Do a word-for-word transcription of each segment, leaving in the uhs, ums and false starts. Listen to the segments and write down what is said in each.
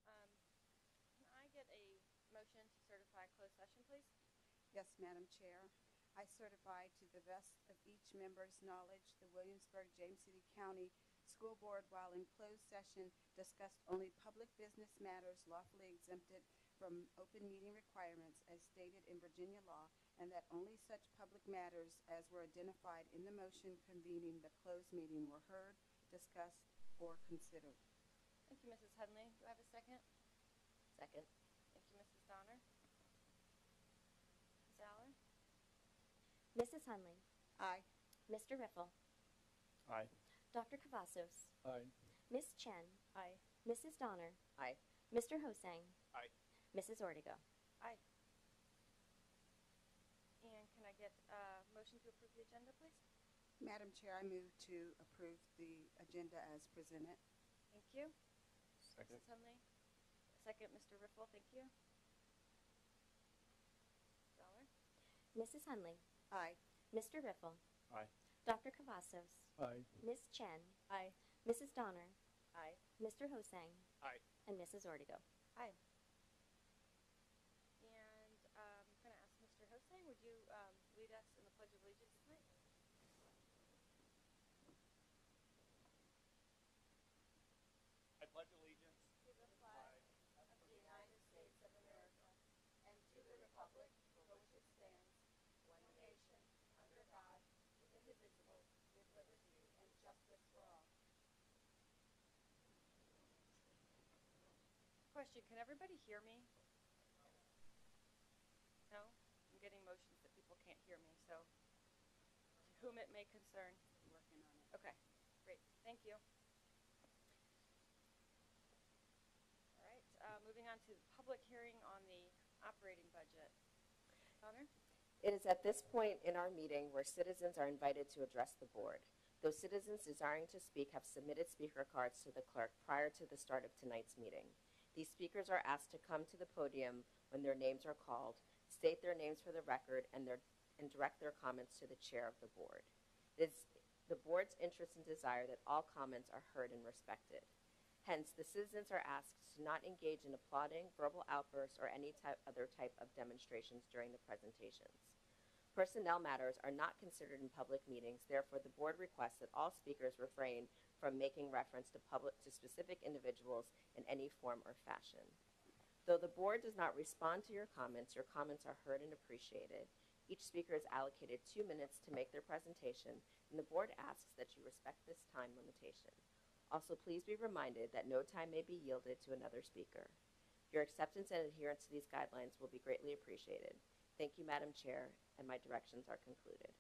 Um, can I get a motion to certify closed session, please? Yes, Madam Chair. I certify to the best of each member's knowledge the Williamsburg-James City County School Board, while in closed session, discussed only public business matters lawfully exempted from open meeting requirements as stated in Virginia law, and that only such public matters as were identified in the motion convening the closed meeting were heard, discussed, or considered. Thank you, Missus Henley. Do I have a second? Second. Thank you, Missus Donner. Miz Aller? Missus Hunley. Aye. Mister Riffle. Aye. Doctor Cavazos. Aye. Miss Chen. Aye. Missus Donner. Aye. Mister Hosang. Aye. Missus Ortega. Aye. And can I get a motion to approve the agenda, please? Madam Chair, I move to approve the agenda as presented. Thank you. Second. Missus Henley. Second, Mister Riffle. Thank you. Miz Aller? Missus Hunley. Aye. Mister Riffle. Aye. Doctor Cavazos. Aye. Miss Chen. Aye. Missus Donner. Aye. Mister Hosang. Aye. And Missus Ortega. Aye. And um, I'm going to ask Mister Hosang, would you um, lead us in the Pledge of Allegiance tonight? I pledge allegiance To the flag of the United States of America and to the republic for which it stands, one nation, under God, indivisible, with liberty and justice for all. Question, can everybody hear me? No? I'm getting motions that people can't hear me, so to whom it may concern. Working on it. Okay, great. Thank you. All right, uh, moving on to the public hearing on the operating budget. Connor? It is at this point in our meeting where citizens are invited to address the board. Those citizens desiring to speak have submitted speaker cards to the clerk prior to the start of tonight's meeting. These speakers are asked to come to the podium when their names are called, state their names for the record, and, their, and direct their comments to the chair of the board. It is the board's interest and desire that all comments are heard and respected. Hence, the citizens are asked to not engage in applauding, verbal outbursts, or any type, other type of demonstrations during the presentations. Personnel matters are not considered in public meetings. Therefore, the board requests that all speakers refrain from making reference to, public, to specific individuals in any form or fashion. Though the board does not respond to your comments, your comments are heard and appreciated. Each speaker is allocated two minutes to make their presentation, and the board asks that you respect this time limitation. Also, please be reminded that no time may be yielded to another speaker. Your acceptance and adherence to these guidelines will be greatly appreciated. Thank you, Madam Chair, and my directions are concluded.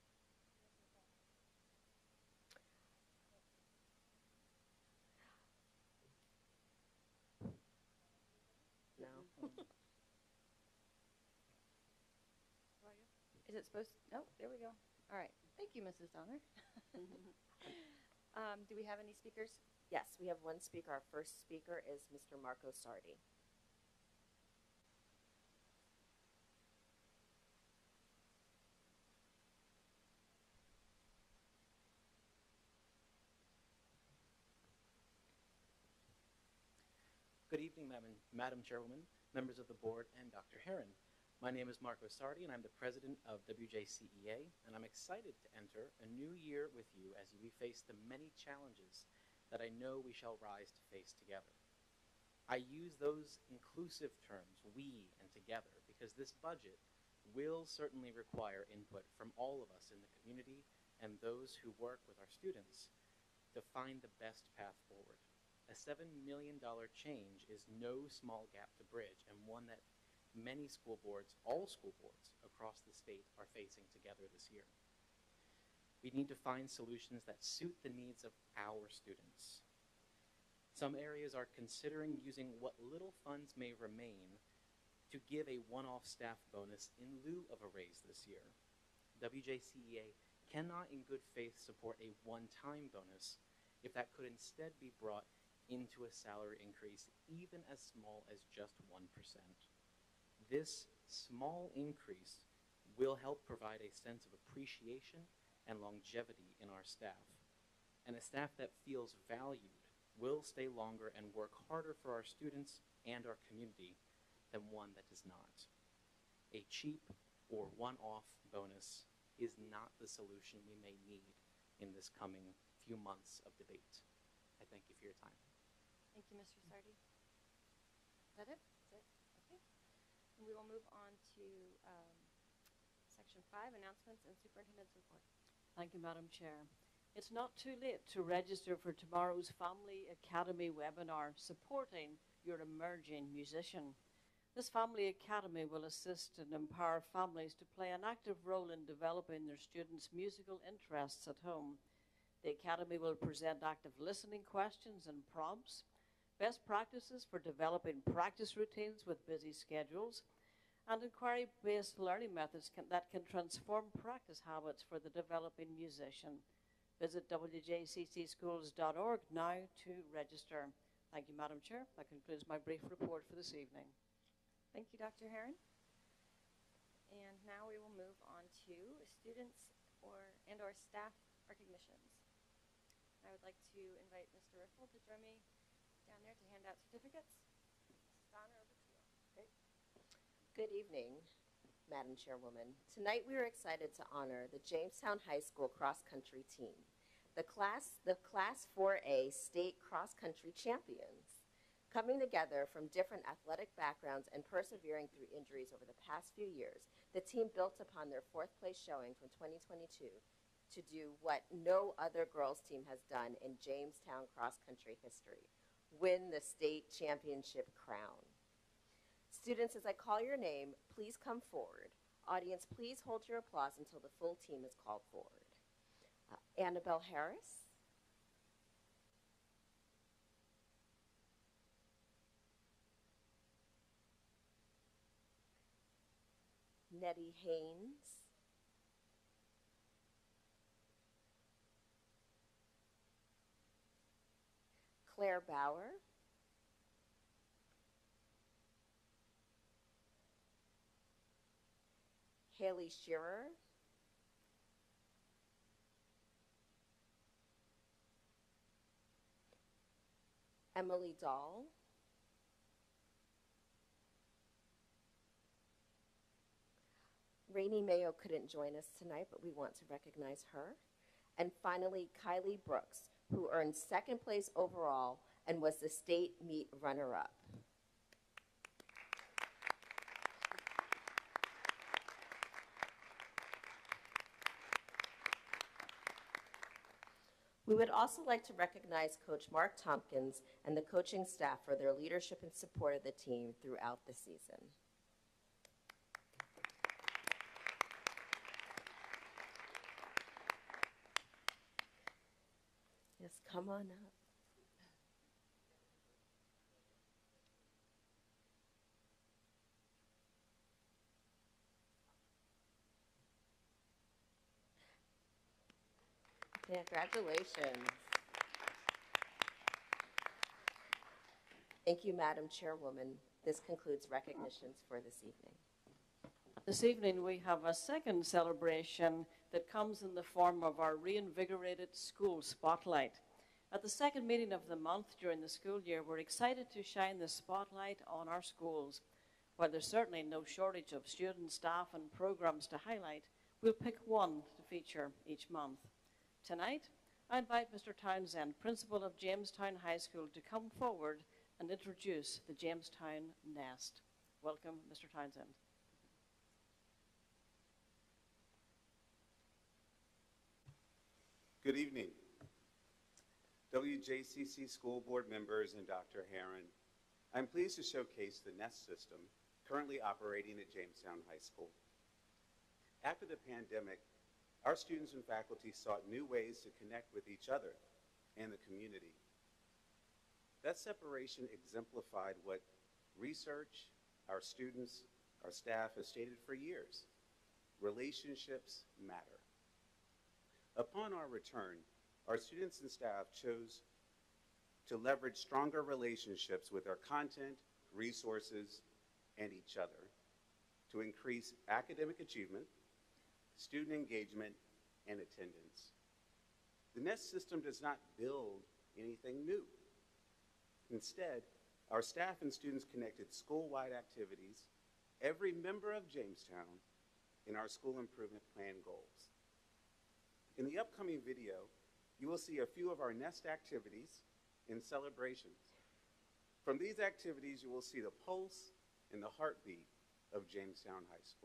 No. Is it supposed to? Oh, there we go. All right. Thank you, Missus Donner. um, do we have any speakers? Yes, we have one speaker. Our first speaker is Mister Marco Sardi. Good evening, Madam, Madam Chairwoman, members of the board, and Doctor Heron. My name is Marco Sardi, and I'm the president of W J C C, and I'm excited to enter a new year with you as we face the many challenges that I know we shall rise to face together. I use those inclusive terms, we and together, because this budget will certainly require input from all of us in the community and those who work with our students to find the best path forward. A seven million dollar change is no small gap to bridge, and one that many school boards, all school boards across the state, are facing together this year. We need to find solutions that suit the needs of our students. Some areas are considering using what little funds may remain to give a one-off staff bonus in lieu of a raise this year. W J C C cannot in good faith support a one-time bonus if that could instead be brought into a salary increase, even as small as just one percent. This small increase will help provide a sense of appreciation and longevity in our staff, and a staff that feels valued will stay longer and work harder for our students and our community than one that does not. A cheap or one-off bonus is not the solution we may need in this coming few months of debate. I thank you for your time. Thank you, Mister Sardi. Is that it? That's it? Okay. And we will move on to um, section five, announcements and superintendent's report. Thank you, Madam Chair. It's not too late to register for tomorrow's Family Academy webinar supporting your emerging musician. This Family Academy will assist and empower families to play an active role in developing their students' musical interests at home. The Academy will present active listening questions and prompts, best practices for developing practice routines with busy schedules, and inquiry-based learning methods can, that can transform practice habits for the developing musician. Visit W J C C schools dot org now to register. Thank you, Madam Chair. That concludes my brief report for this evening. Thank you, Doctor Herron. And now we will move on to students or and or staff recognitions. I would like to invite Mister Riffle to join me down there to hand out certificates. Missus Donner, over to you. Okay. Good evening, Madam Chairwoman. Tonight we are excited to honor the Jamestown High School cross-country team, the class, the Class four A state cross-country champions. Coming together from different athletic backgrounds and persevering through injuries over the past few years, the team built upon their fourth place showing from twenty twenty-two to do what no other girls team has done in Jamestown cross-country history, win the state championship crown. Students, as I call your name, please come forward. Audience, please hold your applause until the full team is called forward. Uh, Annabelle Harris. Nettie Haynes. Claire Bauer. Haley Shearer. Emily Dahl. Rainey Mayo couldn't join us tonight, but we want to recognize her. And finally, Kylie Brooks, who earned second place overall and was the state meet runner-up. We would also like to recognize Coach Mark Tompkins and the coaching staff for their leadership and support of the team throughout the season. Yes, come on up. Congratulations. Thank you, Madam Chairwoman. This concludes recognitions for this evening. This evening we have a second celebration that comes in the form of our reinvigorated school spotlight. At the second meeting of the month during the school year, we're excited to shine the spotlight on our schools. While there's certainly no shortage of students, staff, and programs to highlight, we'll pick one to feature each month. Tonight, I invite Mister Townsend, principal of Jamestown High School, to come forward and introduce the Jamestown Nest. Welcome, Mister Townsend. Good evening, W J C C school board members and Doctor Herron. I'm pleased to showcase the Nest system currently operating at Jamestown High School. After the pandemic, our students and faculty sought new ways to connect with each other and the community. That separation exemplified what research, our students, our staff has stated for years. Relationships matter. Upon our return, our students and staff chose to leverage stronger relationships with our content, resources, and each other to increase academic achievement, student engagement, and attendance. The Nest system does not build anything new. Instead, our staff and students connected school-wide activities, every member of Jamestown, in our school improvement plan goals. In the upcoming video, you will see a few of our Nest activities and celebrations. From these activities, you will see the pulse and the heartbeat of Jamestown High School.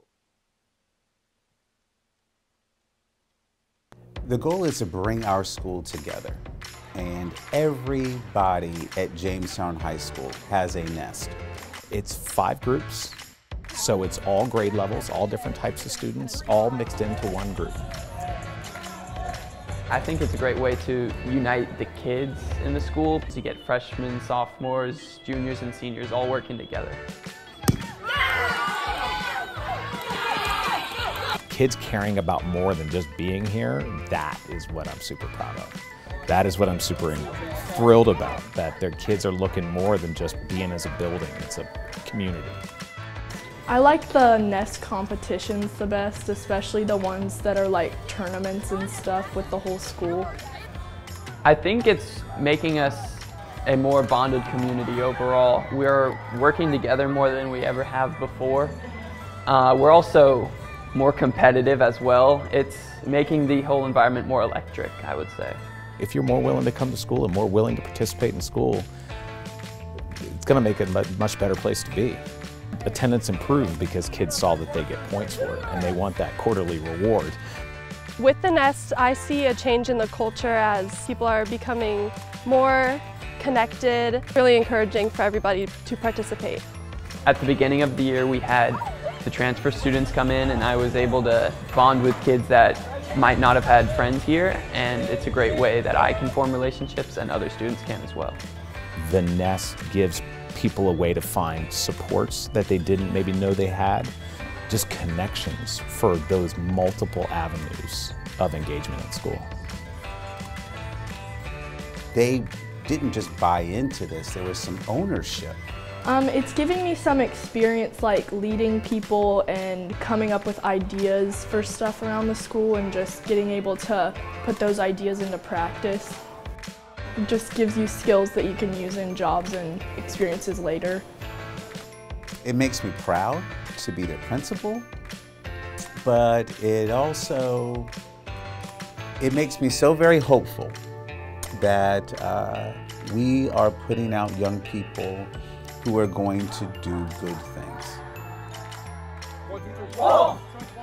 The goal is to bring our school together, and everybody at Jamestown High School has a nest. It's five groups, so it's all grade levels, all different types of students, all mixed into one group. I think it's a great way to unite the kids in the school, to get freshmen, sophomores, juniors, and seniors all working together. Kids caring about more than just being here, that is what I'm super proud of. That is what I'm super thrilled about, that their kids are looking more than just being as a building, it's a community. I like the Nest competitions the best, especially the ones that are like tournaments and stuff with the whole school. I think it's making us a more bonded community overall. We're working together more than we ever have before. Uh, we're also more competitive as well. It's making the whole environment more electric, I would say. If you're more willing to come to school and more willing to participate in school, it's going to make it a much better place to be. Attendance improved because kids saw that they get points for it, and they want that quarterly reward. With the Nest, I see a change in the culture as people are becoming more connected, really encouraging for everybody to participate. At the beginning of the year, we had the transfer students come in, and I was able to bond with kids that might not have had friends here, and it's a great way that I can form relationships and other students can as well. The Nest gives people a way to find supports that they didn't maybe know they had, just connections for those multiple avenues of engagement in school. They didn't just buy into this, there was some ownership. Um, it's giving me some experience like leading people and coming up with ideas for stuff around the school and just getting able to put those ideas into practice. It just gives you skills that you can use in jobs and experiences later. It makes me proud to be their principal, but it also, it makes me so very hopeful that uh, we are putting out young people who are going to do good things. Oh.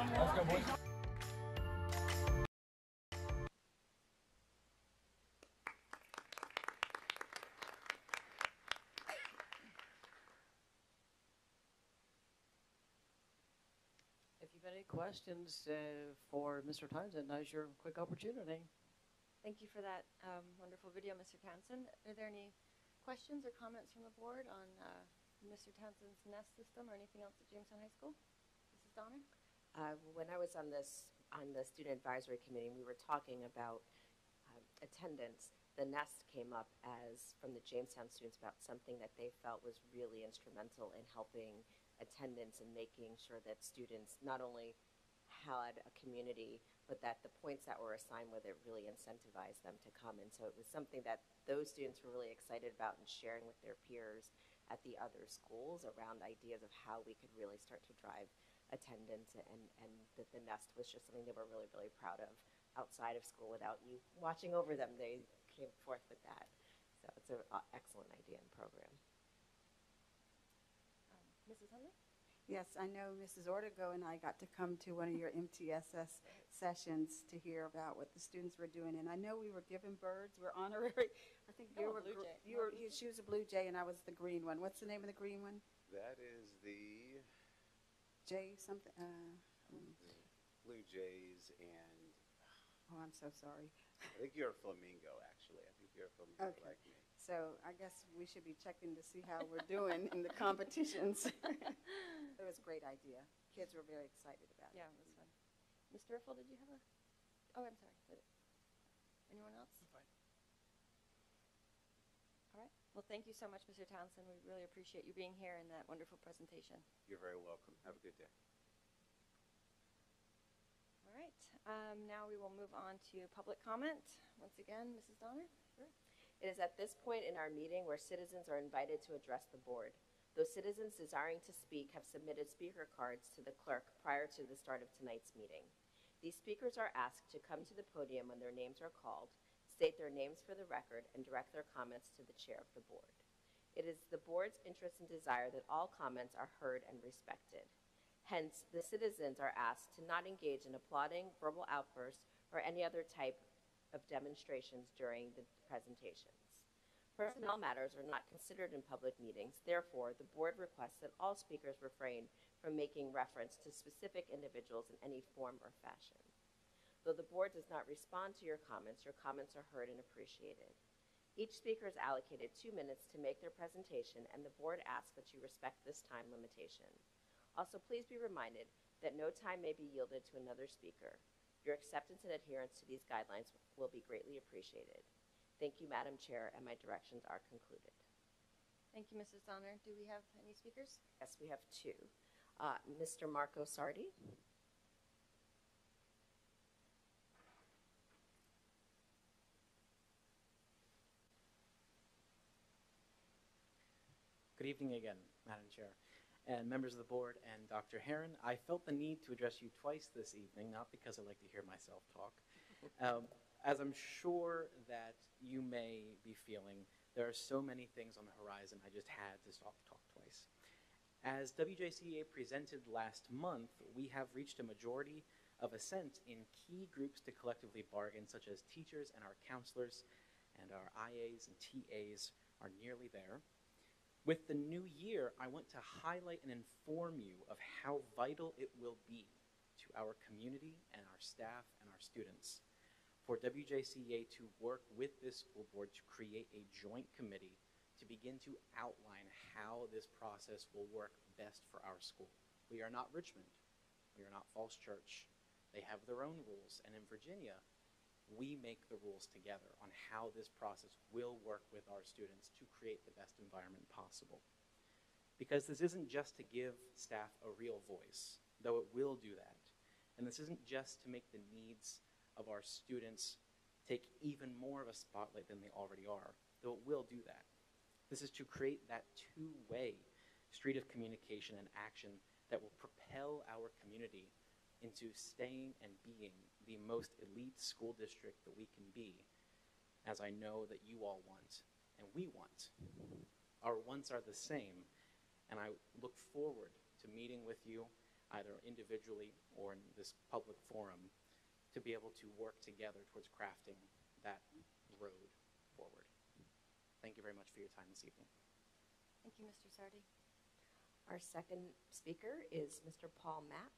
If you have any questions uh, for Mister Townsend, now's your quick opportunity. Thank you for that um, wonderful video, Mister Townsend. Are there any questions or comments from the board on uh, Mister Townsend's Nest system or anything else at Jamestown High School? Missus Donner? Uh, when I was on this on the student advisory committee, we were talking about um, attendance. The Nest came up as from the Jamestown students about something that they felt was really instrumental in helping attendance and making sure that students not only had a community, but that the points that were assigned with it really incentivized them to come. And so it was something that those students were really excited about and sharing with their peers at the other schools around ideas of how we could really start to drive attendance, and, and that the Nest was just something they were really, really proud of outside of school without you watching over them. They came forth with that. So it's an uh, excellent idea and program. Um, Missus Hunley? Yes, I know Missus Ortego and I got to come to one of your M T S S sessions to hear about what the students were doing, and I know we were given birds. We're honorary. I think you Oh, were Blue Jay. you were you, she was a blue jay and I was the green one. What's the name of the green one? That is the, Jay something. Uh, um, the Blue Jays, and oh, I'm so sorry. I think you're a flamingo, actually. I think you're a flamingo Okay. like me. So I guess we should be checking to see how we're doing in the competitions. It was a great idea. Kids were very excited about it. Yeah, it was fun. Mister Riffle, did you have a? Oh, I'm sorry. Did it? Anyone else? I'm fine. All right. Well, thank you so much, Mister Townsend. We really appreciate you being here and that wonderful presentation. You're very welcome. Have a good day. All right. Um, now we will move on to public comment. Once again, Missus Donner. Sure. It is at this point in our meeting where citizens are invited to address the board. Those citizens desiring to speak have submitted speaker cards to the clerk prior to the start of tonight's meeting. These speakers are asked to come to the podium when their names are called, state their names for the record, and direct their comments to the chair of the board. It is the board's interest and desire that all comments are heard and respected. Hence, the citizens are asked to not engage in applauding, verbal outbursts, or any other type of demonstrations during the presentations. Personnel matters are not considered in public meetings. Therefore, the board requests that all speakers refrain from making reference to specific individuals in any form or fashion. Though the board does not respond to your comments, your comments are heard and appreciated. Each speaker is allocated two minutes to make their presentation, and the board asks that you respect this time limitation. Also, please be reminded that no time may be yielded to another speaker. Your acceptance and adherence to these guidelines will be greatly appreciated. Thank you, Madam Chair, and my directions are concluded. Thank you, Missus Donner. Do we have any speakers? Yes, we have two. Uh, Mister Marco Sardi. Good evening again, Madam Chair, and members of the board and Doctor Heron. I felt the need to address you twice this evening, not because I like to hear myself talk. Um, as I'm sure that you may be feeling, there are so many things on the horizon, I just had to stop talk twice. As W J C A presented last month, we have reached a majority of assent in key groups to collectively bargain, such as teachers and our counselors, and our I As and T As are nearly there. With the new year, I want to highlight and inform you of how vital it will be to our community and our staff and our students for W J C A to work with this school board to create a joint committee to begin to outline how this process will work best for our school. We are not Richmond. We are not Falls Church. They have their own rules, and in Virginia, we make the rules together on how this process will work with our students to create the best environment possible. Because this isn't just to give staff a real voice, though it will do that. And this isn't just to make the needs of our students take even more of a spotlight than they already are, though it will do that. This is to create that two-way street of communication and action that will propel our community into staying and being the most elite school district that we can be, as I know that you all want and we want. Our wants are the same, and I look forward to meeting with you either individually or in this public forum to be able to work together towards crafting that road forward. Thank you very much for your time this evening. Thank you, Mister Sardi. Our second speaker is Mister Paul Mapp.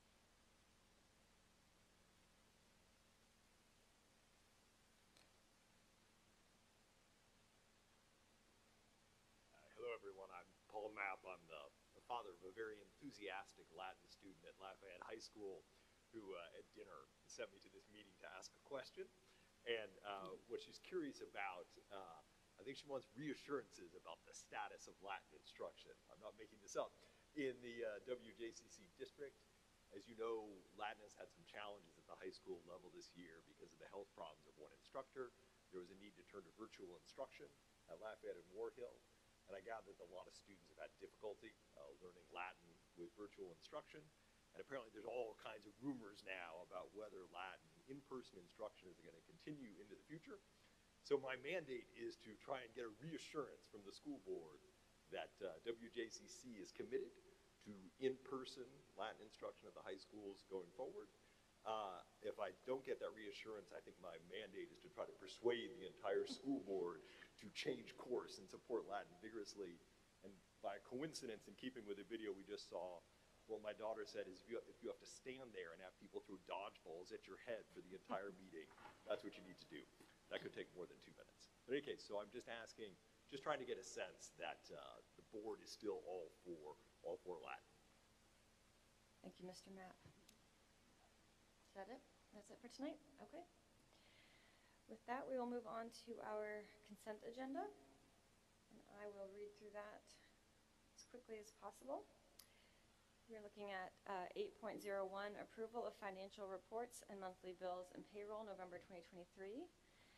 Uh, hello, everyone. I'm Paul Mapp. I'm the, the father of a very enthusiastic Latin student at Lafayette High School who uh, at dinner sent me to this meeting to ask a question. And uh, what she's curious about, uh, I think she wants reassurances about the status of Latin instruction. I'm not making this up. In the uh, W J C C district, as you know, Latin has had some challenges at the high school level this year because of the health problems of one instructor. There was a need to turn to virtual instruction at Lafayette and War Hill. And I gather that a lot of students have had difficulty uh, learning Latin with virtual instruction. And apparently there's all kinds of rumors now about whether Latin in-person instruction is going to continue into the future. So my mandate is to try and get a reassurance from the school board that uh, W J C C is committed to in-person Latin instruction at the high schools going forward. Uh, if I don't get that reassurance, I think my mandate is to try to persuade the entire school board to change course and support Latin vigorously. And by coincidence, in keeping with the video we just saw, what my daughter said is if you, if you have to stand there and have people throw dodgeballs at your head for the entire meeting, that's what you need to do. That could take more than two minutes. But in any case, so I'm just asking, just trying to get a sense that uh, the board is still all for, all for Latin. Thank you, Mister Mapp. Is that it? That's it for tonight? Okay. With that, we will move on to our consent agenda. And I will read through that as quickly as possible. We're looking at uh, eight point oh one, approval of financial reports and monthly bills and payroll, November twenty twenty-three.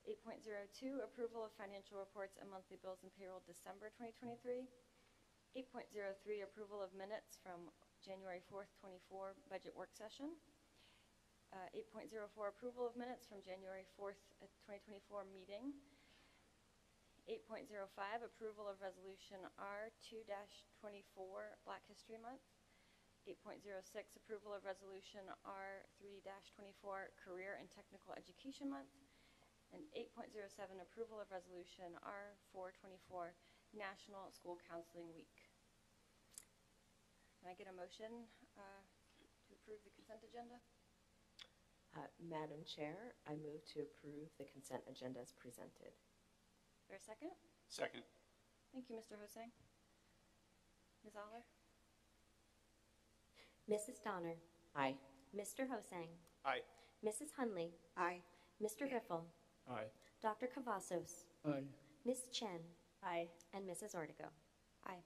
eight point zero two, approval of financial reports and monthly bills and payroll December twenty twenty-three. eight point zero three, approval of minutes from January fourth, twenty-four budget work session. Uh, eight point zero four, approval of minutes from January fourth, uh, twenty twenty-four meeting. eight point zero five, approval of resolution R two twenty-four, Black History Month. eight point zero six, approval of resolution R three twenty-four, Career and Technical Education Month. And eight point zero seven, approval of resolution R four twenty-four, National School Counseling Week. Can I get a motion uh, to approve the consent agenda? Uh, Madam Chair, I move to approve the consent agenda as presented. Is there a second? Second. Thank you, Mister Hosang. Miz Aller? Missus Donner, Aye. Mister Hosang, Aye. Missus Hunley, Aye. Mister Riffle, Aye. Doctor Cavazos, Aye. Miz Chen, Aye. and Missus Ortego. Aye.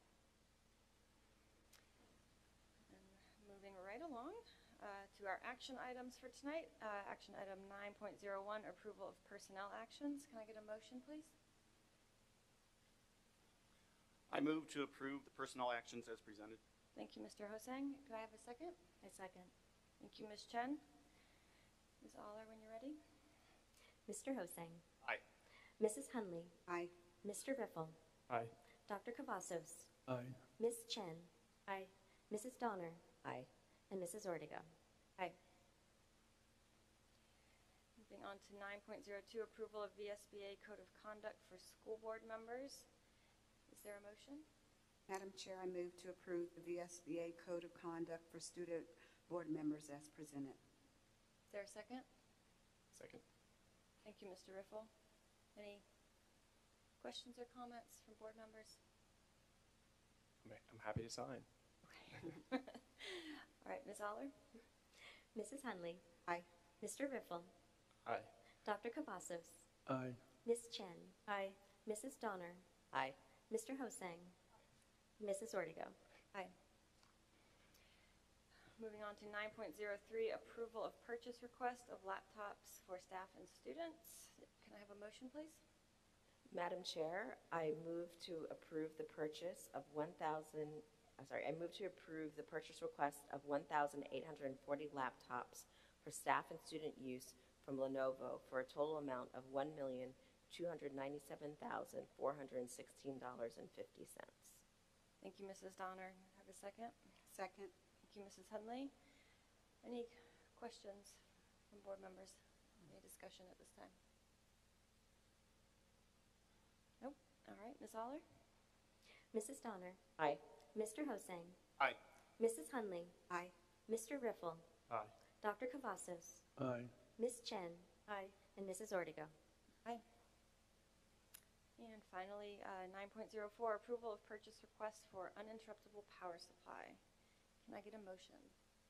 And moving right along uh, to our action items for tonight. Uh, action item nine point zero one, approval of personnel actions. Can I get a motion, please? I move to approve the personnel actions as presented. Thank you, Mister Hosang. Could I have a second? I second. Thank you, Miz Chen. Miz Aller, when you're ready. Mister Hosang, Aye. Missus Hunley, Aye. Mister Riffle, Aye. Doctor Cavazos, Aye. Miz Chen, Aye. Missus Donner, Aye. and Missus Ortego. Aye. Moving on to nine point zero two, approval of V S B A Code of Conduct for school board members. Is there a motion? Madam Chair, I move to approve the V S B A Code of Conduct for student board members as presented. Is there a second? Second. Thank you, Mister Riffle. Any questions or comments from board members? I'm happy to sign. All right, Miz Aller? Missus Hunley, Aye. Mister Riffle, Aye. Doctor Cavazos, Aye. Miz Chen, Aye. Missus Donner, Aye. Mister Hosang, Missus Ortego. Aye. Moving on to nine point zero three, approval of purchase request of laptops for staff and students. Can I have a motion, please? Madam Chair, I move to approve the purchase of one thousand, I'm sorry, I move to approve the purchase request of one thousand eight hundred forty laptops for staff and student use from Lenovo for a total amount of one million two hundred ninety-seven thousand four hundred sixteen dollars and fifty cents. Thank you, Missus Donner. Have a second? Second. Thank you, Missus Hunley. Any questions from board members? Any discussion at this time? Nope. All right, Miz Aller? Missus Donner, Aye. Mister Hosang, Aye. Missus Hunley, Aye. Mister Riffle, Aye. Doctor Cavazos, Aye. Miz Chen, Aye. and Missus Ortego. Aye. And finally, uh, nine point zero four, approval of purchase request for uninterruptible power supply. Can I get a motion?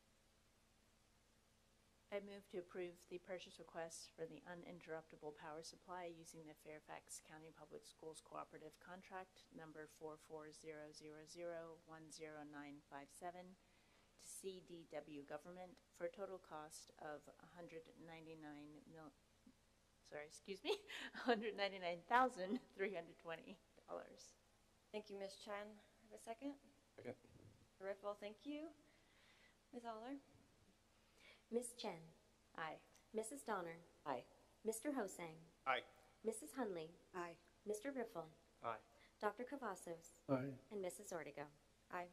I move to approve the purchase request for the uninterruptible power supply using the Fairfax County Public Schools Cooperative Contract number four four zero zero zero one zero nine five seven to C D W Government for a total cost of one hundred ninety-nine mil, sorry, excuse me, one hundred ninety-nine thousand three hundred twenty dollars. Thank you, Miz Chen. Have a second? Second. Riffle, thank you. Miz Aller? Miz Chen, Aye. Missus Donner, Aye. Mister Hosang, Aye. Missus Hunley, Aye. Mister Riffle, Aye. Doctor Cavazos, Aye. and Missus Ortego. Aye.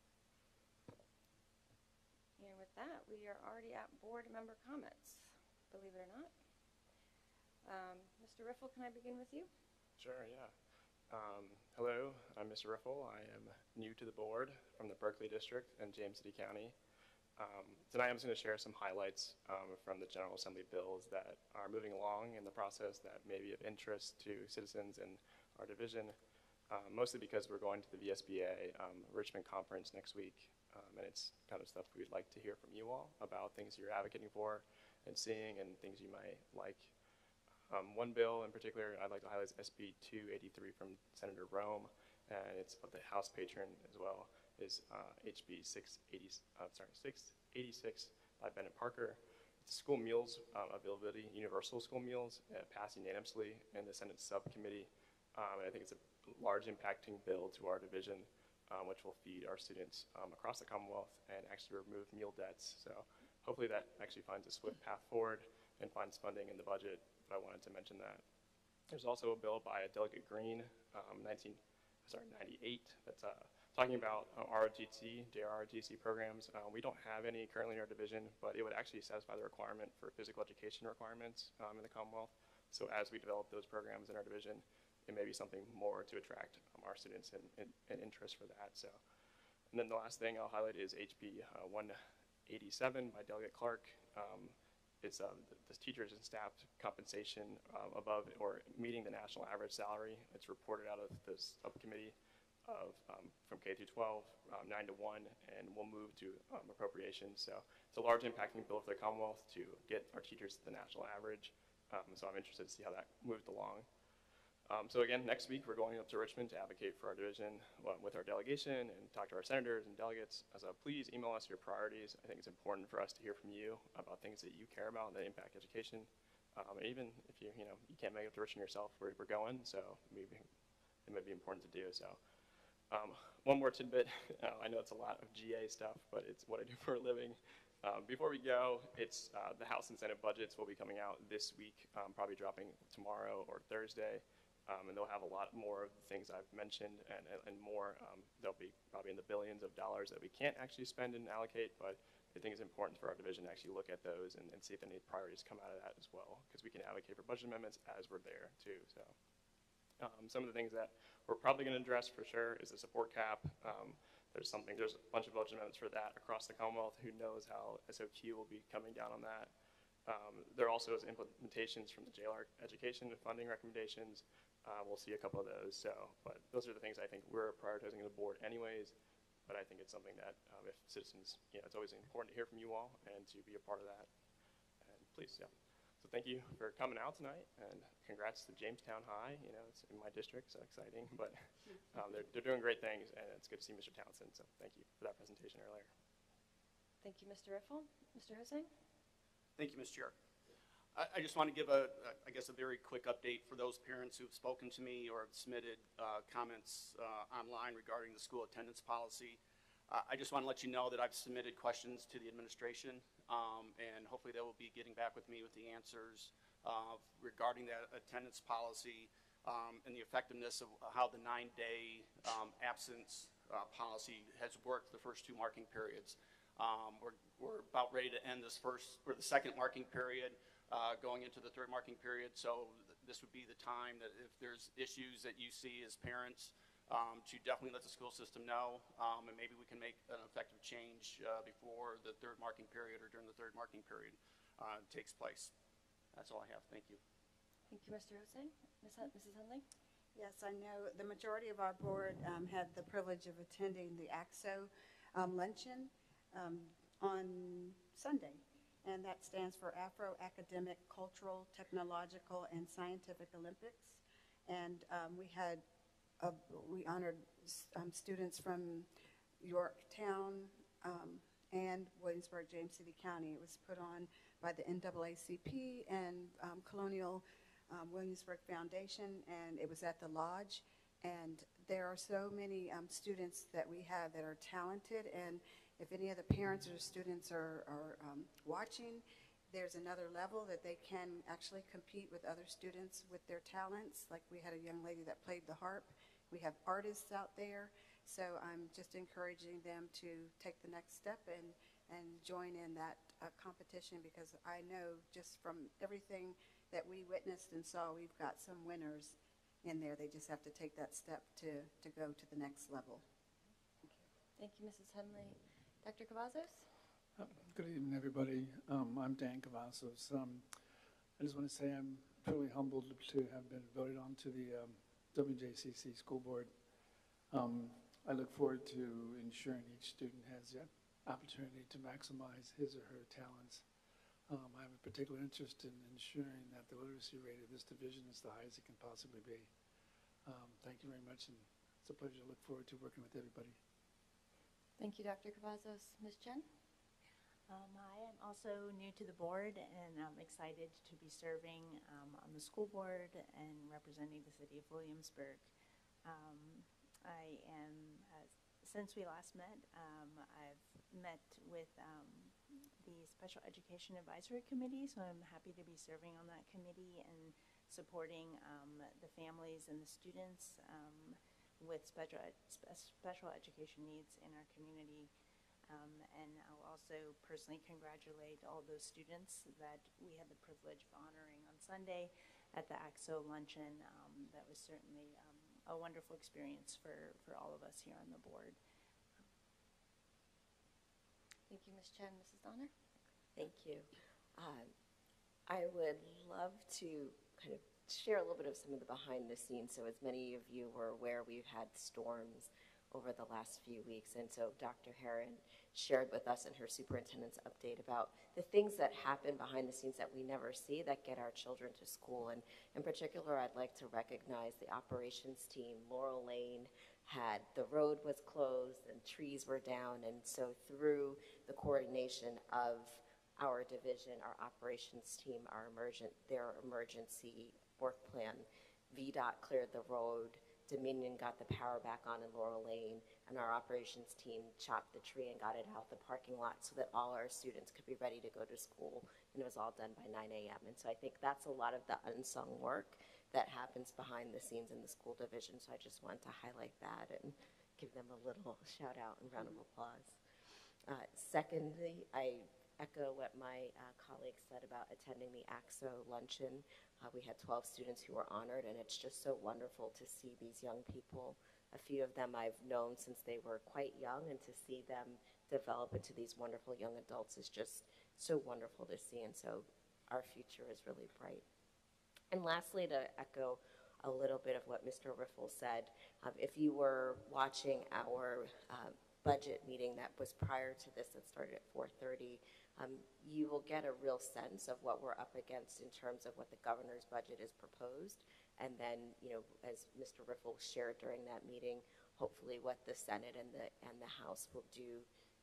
And with that, we are already at board member comments, believe it or not. Um, Mister Riffle, can I begin with you? Sure, yeah. Um, hello, I'm Mister Riffle. I am new to the board from the Berkeley District and James City County. Um, tonight I'm just going to share some highlights um, from the General Assembly bills that are moving along in the process that may be of interest to citizens in our division, um, mostly because we're going to the V S B A um, Richmond conference next week, um, and it's kind of stuff we'd like to hear from you all about things you're advocating for and seeing and things you might like. Um, one bill in particular I'd like to highlight is S B two eighty-three from Senator Rome, and it's of the House patron as well, is uh, H B six eighty, uh, sorry, six eighty-six by Bennett Parker. school meals um, availability, universal school meals, uh, passed unanimously in the Senate subcommittee. Um, and I think it's a large impacting bill to our division, um, which will feed our students um, across the Commonwealth and actually remove meal debts. So hopefully that actually finds a swift path forward and finds funding in the budget, but I wanted to mention that. There's also a bill by Delegate Green, um, nineteen, sorry, ninety-eight, that's uh, talking about uh, R O G C, J R O G C programs. Uh, we don't have any currently in our division, but it would actually satisfy the requirement for physical education requirements um, in the Commonwealth. So as we develop those programs in our division, it may be something more to attract um, our students and, and, and interest for that. So, and then the last thing I'll highlight is H B uh, one eighty-seven by Delegate Clark. Um, it's um, the, the teachers and staff compensation um, above or meeting the national average salary. It's reported out of this subcommittee of um, from K through twelve, um, nine to one, and we'll move to um, appropriations. So it's a large impacting bill for the Commonwealth to get our teachers to the national average. Um, so I'm interested to see how that moved along. Um, so again, next week we're going up to Richmond to advocate for our division well, with our delegation and talk to our senators and delegates. So please email us your priorities. I think it's important for us to hear from you about things that you care about that impact education. Um, and even if you you know you can't make it to Richmond yourself, we're, we're going. So maybe it might be important to do. So um, one more tidbit. uh, I know it's a lot of G A stuff, but it's what I do for a living. Um, before we go, it's uh, the House and Senate budgets will be coming out this week, um, probably dropping tomorrow or Thursday. Um, and they'll have a lot more of the things I've mentioned and, and more. Um, they'll be probably in the billions of dollars that we can't actually spend and allocate, but I think it's important for our division to actually look at those and, and see if any priorities come out of that as well, because we can advocate for budget amendments as we're there too. So um, some of the things that we're probably going to address for sure is the support cap. Um, there's something, there's a bunch of budget amendments for that across the Commonwealth. Who knows how S O Q will be coming down on that. Um, there also is implementations from the J L R education and funding recommendations. Uh, we'll see a couple of those. So, but those are the things I think we're prioritizing the board anyways. But I think it's something that um, if citizens, you know, it's always important to hear from you all and to be a part of that. And please, yeah. So thank you for coming out tonight, and congrats to Jamestown High. You know, it's in my district, so exciting. But um, they're, they're doing great things, and it's good to see Mister Townsend. So thank you for that presentation earlier. Thank you, Mister Riffle. Mister Hossain? Thank you, Miz Chair. I, I just want to give a, a, I guess, a very quick update for those parents who've spoken to me or have submitted uh, comments uh, online regarding the school attendance policy. Uh, I just want to let you know that I've submitted questions to the administration, um, and hopefully they will be getting back with me with the answers uh, regarding that attendance policy um, and the effectiveness of how the nine-day um, absence uh, policy has worked the first two marking periods. Um, we're, we're about ready to end this first, or the second marking period, uh, going into the third marking period. So th this would be the time that if there's issues that you see as parents, um, to definitely let the school system know, um, and maybe we can make an effective change uh, before the third marking period or during the third marking period uh, takes place. That's all I have. Thank you. Thank you, Mister Hossain. Miz Hun Missus Hundley? Yes, I know the majority of our board um, had the privilege of attending the A X O um, luncheon um, on Sunday, and that stands for Afro-Academic, Cultural, Technological, and Scientific Olympics. And um, we had, a, we honored um, students from Yorktown um, and Williamsburg, James City County. It was put on by the N double A C P and um, Colonial um, Williamsburg Foundation, and it was at the Lodge. And there are so many um, students that we have that are talented, and if any of the parents or students are, are um, watching, there's another level that they can actually compete with other students with their talents. Like we had a young lady that played the harp. We have artists out there. So I'm just encouraging them to take the next step and, and join in that uh, competition, because I know just from everything that we witnessed and saw, we've got some winners in there. They just have to take that step to, to go to the next level. Thank you, Missus Hundley. Doctor Cavazos? Uh, Good evening, everybody. Um, I'm Dan Cavazos. Um, I just want to say I'm truly humbled to have been voted on to the um, W J C C School Board. Um, I look forward to ensuring each student has the opportunity to maximize his or her talents. Um, I have a particular interest in ensuring that the literacy rate of this division is the highest it can possibly be. Um, thank you very much, and it's a pleasure to look forward to working with everybody. Thank you, Doctor Cavazos. Miz Chen? Um, I am also new to the board, and I'm excited to be serving um, on the school board and representing the city of Williamsburg. Um, I am, uh, since we last met, um, I've met with um, the Special Education Advisory Committee, so I'm happy to be serving on that committee and supporting um, the families and the students um, with special, ed spe special education needs in our community. Um, and I'll also personally congratulate all those students that we had the privilege of honoring on Sunday at the A X O luncheon. Um, that was certainly um, a wonderful experience for, for all of us here on the board. Thank you, Miz Chen. Missus Donner? Thank you. Um, I would love to kind of share a little bit of some of the behind the scenes. So as many of you were aware, we've had storms over the last few weeks. And so Doctor Heron shared with us in her superintendent's update about the things that happen behind the scenes that we never see that get our children to school. And in particular, I'd like to recognize the operations team. Laurel Lane had, the road was closed and trees were down. And so through the coordination of our division, our operations team, our emergent, their emergency work plan, V DOT cleared the road, Dominion got the power back on in Laurel Lane, and our operations team chopped the tree and got it out the parking lot so that all our students could be ready to go to school, and it was all done by nine A M And so I think that's a lot of the unsung work that happens behind the scenes in the school division, so I just wanted to highlight that and give them a little shout out and round of applause. Uh, secondly, I echo what my uh, colleagues said about attending the A X O luncheon. Uh, we had twelve students who were honored, and it's just so wonderful to see these young people. A few of them I've known since they were quite young, and to see them develop into these wonderful young adults is just so wonderful to see, and so our future is really bright. And lastly, to echo a little bit of what Mister Riffle said, um, if you were watching our uh, budget meeting that was prior to this that started at four thirty, um, you will get a real sense of what we're up against in terms of what the governor's budget is proposed. And then, you know, as Mister Riffle shared during that meeting, hopefully what the Senate and the, and the House will do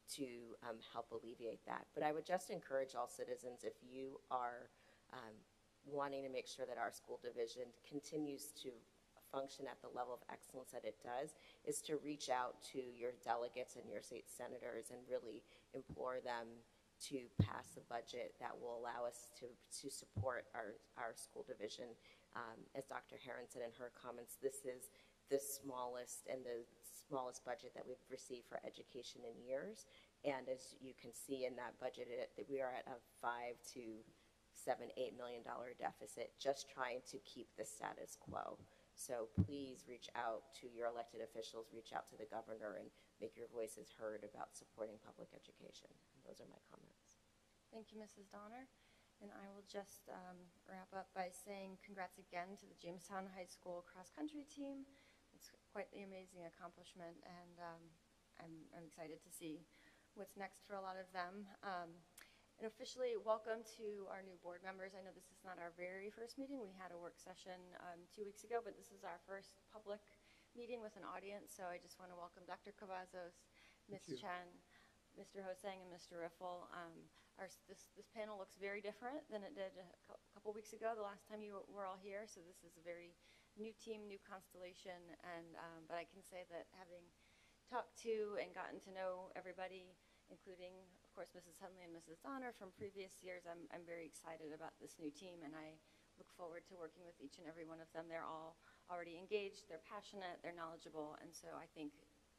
to um, help alleviate that. But I would just encourage all citizens, if you are um, wanting to make sure that our school division continues to function at the level of excellence that it does, is to reach out to your delegates and your state senators and really implore them to pass a budget that will allow us to, to support our, our school division. Um, as Doctor Heron said in her comments, this is the smallest and the smallest budget that we've received for education in years. And as you can see in that budget, it, we are at a five to seven, eight million dollar deficit, just trying to keep the status quo. So please reach out to your elected officials, reach out to the governor, and make your voices heard about supporting public education. And those are my comments. Thank you, Missus Donner. And I will just um, wrap up by saying congrats again to the Jamestown High School cross-country team. It's quite the amazing accomplishment, and um, I'm, I'm excited to see what's next for a lot of them. Um, And officially, welcome to our new board members. I know this is not our very first meeting. We had a work session um, two weeks ago, but this is our first public meeting with an audience. So I just want to welcome Doctor Cavazos, Miz Chen, Mister Hosang, and Mister Riffle. Um, our, this, this panel looks very different than it did a couple weeks ago, the last time you were all here. So this is a very new team, new constellation. And um, but I can say that having talked to and gotten to know everybody, including, of course, Missus Hunley and Missus Donner from previous years, I'm, I'm very excited about this new team, and I look forward to working with each and every one of them. They're all already engaged, they're passionate, they're knowledgeable, and so I think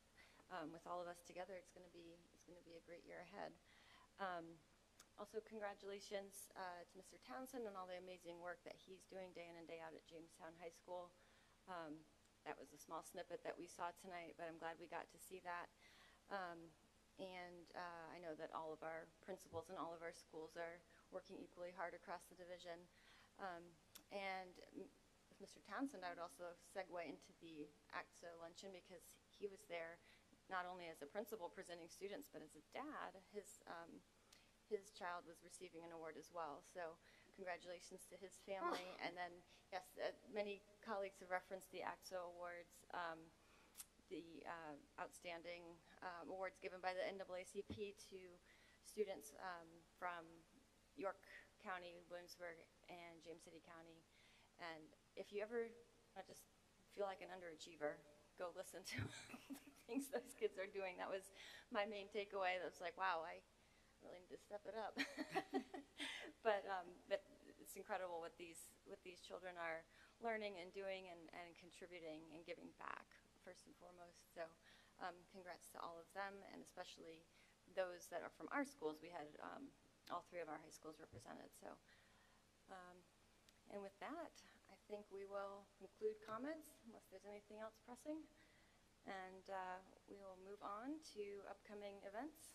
um, with all of us together, it's going to be it's going to be a great year ahead. Um, also, congratulations uh, to Mister Townsend and all the amazing work that he's doing day in and day out at Jamestown High School. Um, that was a small snippet that we saw tonight, but I'm glad we got to see that. Um, And uh, I know that all of our principals and all of our schools are working equally hard across the division. Um, and with Mister Townsend, I would also segue into the A X O luncheon because he was there not only as a principal presenting students, but as a dad. His, um, his child was receiving an award as well. So congratulations to his family. And then, yes, uh, many colleagues have referenced the A X O awards. Um, the uh, outstanding um, awards given by the N double A C P to students um, from York County, Williamsburg, and James City County. And if you ever uh, just feel like an underachiever, go listen to the things those kids are doing. That was my main takeaway. That was like, wow, I really need to step it up. but um, but it's incredible what these what these children are learning and doing and, and contributing and giving back, first and foremost. So um, congrats to all of them, and especially those that are from our schools. We had um, all three of our high schools represented. So, um, and with that, I think we will conclude comments unless there's anything else pressing. And uh, we will move on to upcoming events.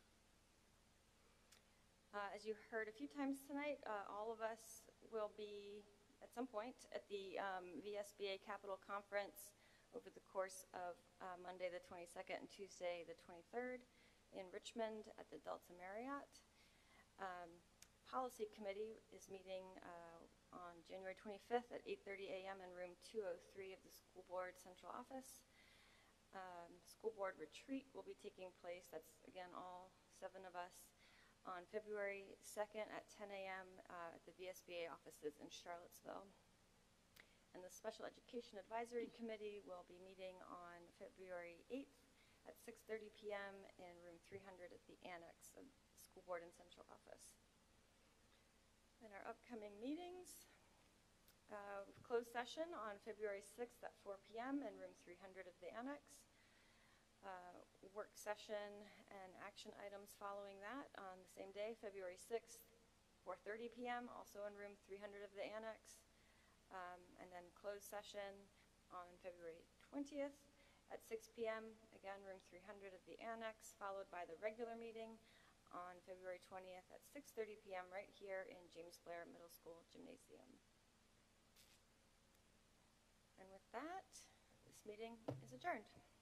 Uh, as you heard a few times tonight, uh, all of us will be at some point at the um, V S B A Capital Conference over the course of uh, Monday the twenty-second and Tuesday the twenty-third in Richmond at the Delta Marriott. Um, Policy Committee is meeting uh, on January twenty-fifth at eight thirty a m in room two oh three of the School Board Central Office. Um, School Board Retreat will be taking place, that's again all seven of us, on February second at ten a m uh, at the V S B A offices in Charlottesville. And the Special Education Advisory Committee will be meeting on February eighth at six thirty p m in room three hundred at the Annex of the School Board and Central Office. And our upcoming meetings, uh, closed session on February sixth at four p m in room three hundred of the Annex. Uh, work session and action items following that on the same day, February sixth, four thirty p m, also in room three hundred of the Annex. Um, and then closed session on February twentieth at six p m, again, room three hundred of the Annex, followed by the regular meeting on February twentieth at six thirty p m right here in James Blair Middle School Gymnasium. And with that, this meeting is adjourned.